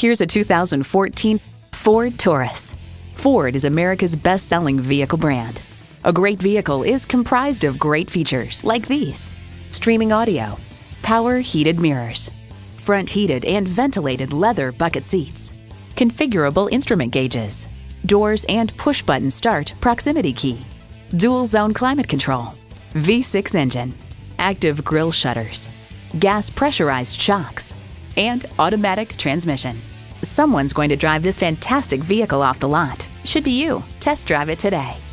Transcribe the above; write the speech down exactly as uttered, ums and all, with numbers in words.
Here's a two thousand fourteen Ford Taurus. Ford is America's best-selling vehicle brand. A great vehicle is comprised of great features like these: streaming audio, power heated mirrors, front heated and ventilated leather bucket seats, configurable instrument gauges, doors and push-button start proximity key, dual zone climate control, V six engine, active grille shutters, gas pressurized shocks, and automatic transmission. Someone's going to drive this fantastic vehicle off the lot. Should be you. Test drive it today.